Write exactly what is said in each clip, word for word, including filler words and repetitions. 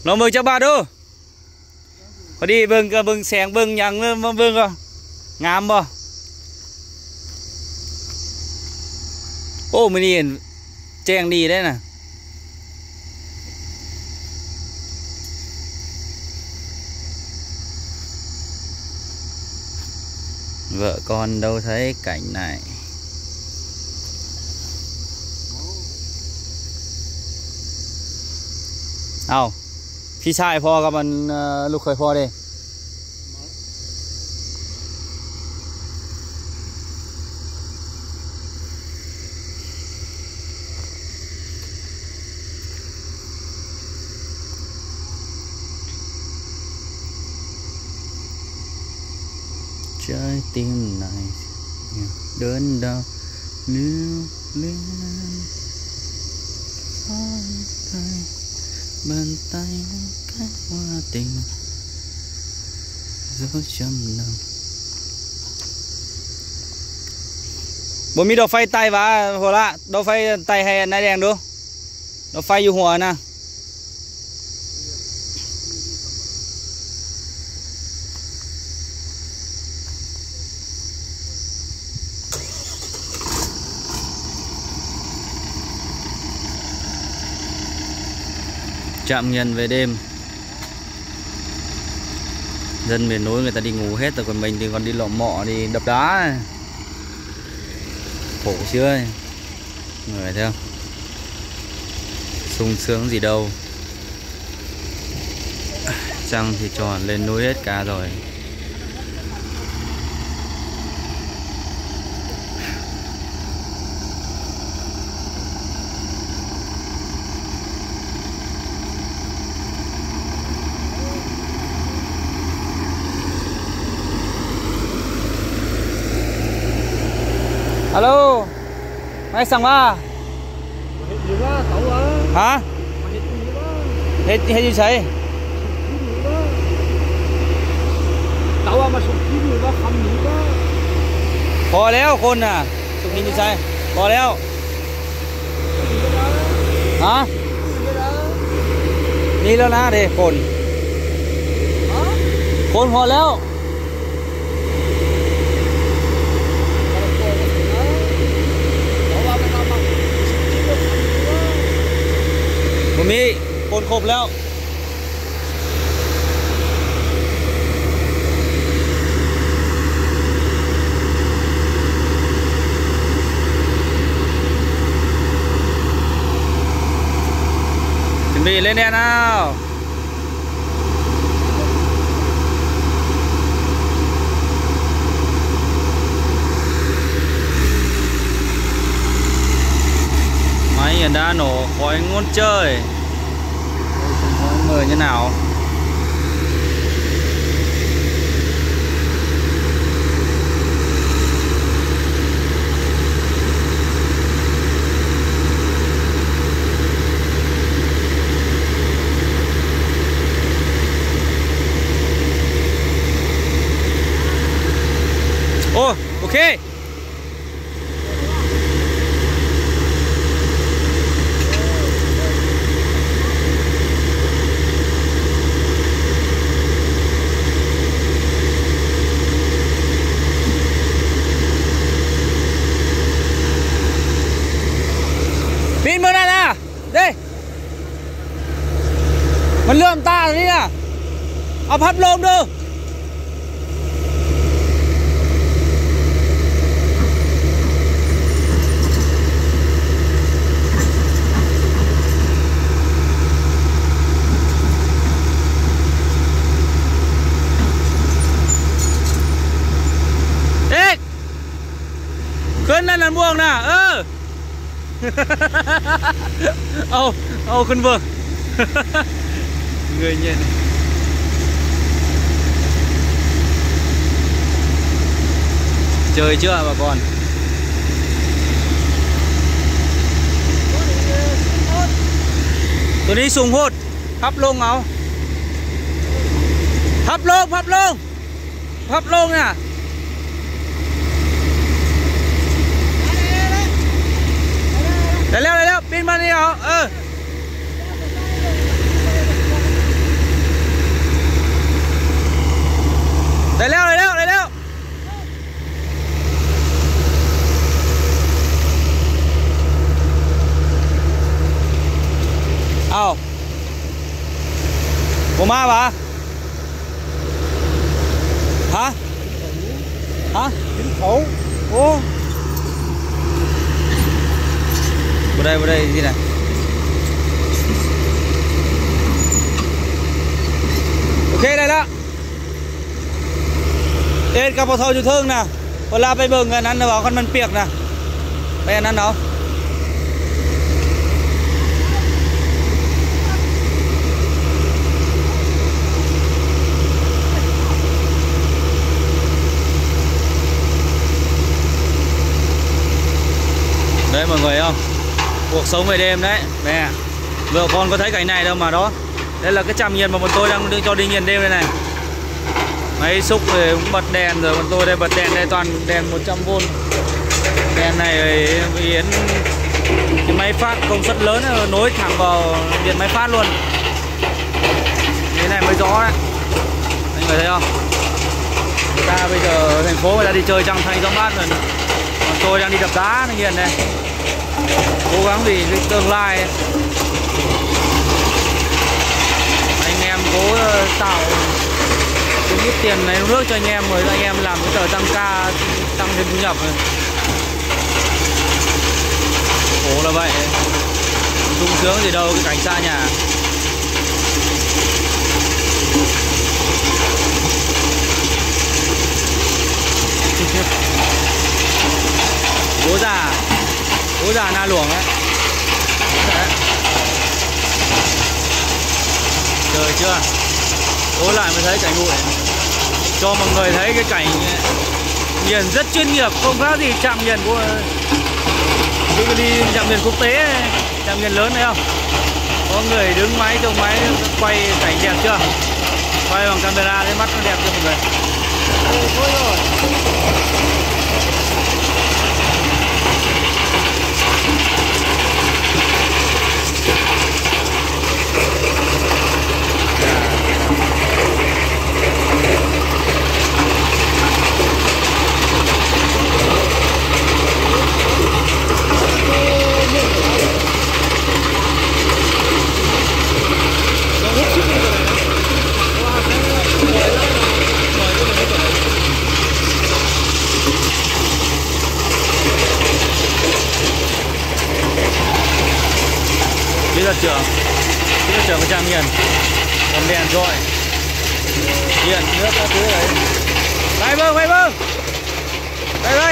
ลองเบิ่งจักบาทดูพอดีเบิ่งก็เบิ่งแสงเบิ่งหยังมาเบิ่งก็งามบ่โอ้มื้อนี้แจ้งดีได้น่ะvợ con đâu thấy cảnh này. Nào,พี่ชายพ่อกับมันลูกเคยพ่อดิtrái tim này đơn đau lưu luyến tay bàn tay cách hoa tình dấu trăm năm บ่มีดอกไฟใต้วะพอละดอกไฟใต้ให้นายแดงดูดอกไฟอยู่หัวนะChạm Nghiền về đêm. Dân miền núi người ta đi ngủ hết rồi, còn mình thì còn đi lộn mọ, đi đập đá. Khổ chưa người thấy không, sung sướng gì đâu. Trăng thì tròn lên núi hết cả rồi. Halo, mai sang ba? Hả? Hết hết gì vậy?พอแล้วคนน่ะสุกินอยู่ใช่พอแล้วฮะนี่แล้วนะเด็กคนคนพอแล้วผมมีคนครบแล้วchuẩn bị lên đèn nào. Máy đã nổ khói ngon chơi. Mọi người như nào? Ô, ok. Pin bên này nè, đây. Mình lượm ta rồi đi nè.เอาพับลมดูขึ้นนั่นนั่นบ่วงนะเออ เอาเอาขึ้นบ่วง người nhìn chơi chưa bà con tôi đi sùng hút hấp luôn không hấp luôn hấp luôn hấp luôn nè để leo để leo pin bao nhiêu ờ Của ma bà? Hả? Hả? Chính khẩu. Ô. Vào đây, vào đây gì này? Ok đây đó. Ê cặp bò thầu chú thương nè. Còn là bây bừng ăn nó bảo con mình piệc nè. Bây ăn ăn đâu? Đấy mọi người không? Cuộc sống về đêm đấy. Nè. Vợ con có thấy cảnh này đâu mà đó. Đây là cái trạm nghiền mà bọn tôi đang đưa cho đi nghiền đêm đây này. Máy xúc thì cũng bật đèn rồi, bọn tôi đây bật đèn đây toàn đèn một trăm vôn. Đèn này Yến cái máy phát công suất lớn nối thẳng vào điện máy phát luôn. Cái này mới rõ đấy. Anh người thấy không? Người ta bây giờ ở thành phố người ta đi chơi trăng thanh gió mát rồi. Còn tôi đang đi đập đá nó nghiền đây. Cố gắng vì cái tương lai ấy. Anh em cố tạo cái ít tiền này nước cho anh em rồi anh em làm cái tờ tăng ca tăng thêm thu nhập rồi. Khổ là vậy, sung sướng gì đâu cái cảnh xa nhà. Bố già, bố già na luồng đấy. Trời chưa? Tối lại mới thấy cảnh bụi. Cho mọi người thấy cái cảnh nghiền rất chuyên nghiệp, không khác gì trạm nghiền của đi, đi trạm nghiền quốc tế, trạm nghiền lớn đấy không? Có người đứng máy trong máy quay cảnh đẹp chưa? Quay bằng camera cái mắt nó đẹp chưa mọi người? Thôi rồi. Kỹ thuật trưởng, kỹ thuật trưởng của trạm nghiền, còn đèn rọi, điện nước các thứ đấy. Đây bưng, đây bưng, đây đây.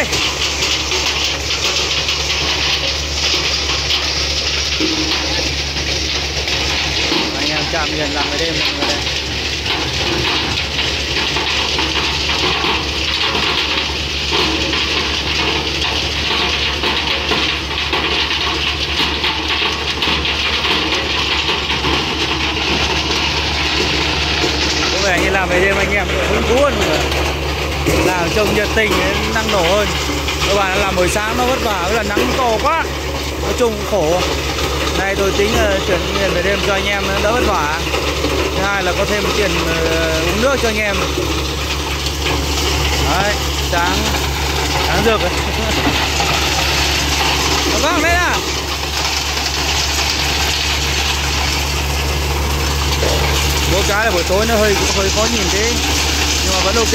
Anh em trạm nghiền làm cái đêm mọi người đây. Như làm về đêm anh em hứng thú hơn mọi người, làm trông nhiệt tình năng nổ hơn. Các bạn làm buổi sáng nó vất vả, với là nắng to quá, nói chung khổ. Nay tôi tính uh, chuyển nghiền về đêm cho anh em đỡ vất vả. Thứ hai là có thêm tiền uh, uống nước cho anh em. Đấy, sáng sáng rực. Vâng, đây nào. Có cái là buổi tối nó hơi cũng hơi khó nhìn thế, nhưng mà vẫn ok.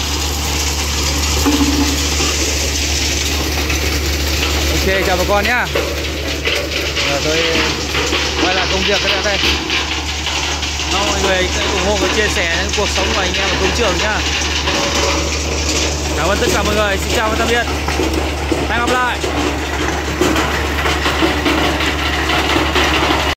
Ok, chào bà con nhá. Giờ tôi quay lại công việc cái đây. Mong mọi người ủng hộ và chia sẻ những cuộc sống của anh em ở công trường nhá. Cảm ơn tất cả mọi người. Xin chào và tạm biệt. Hẹn gặp lại.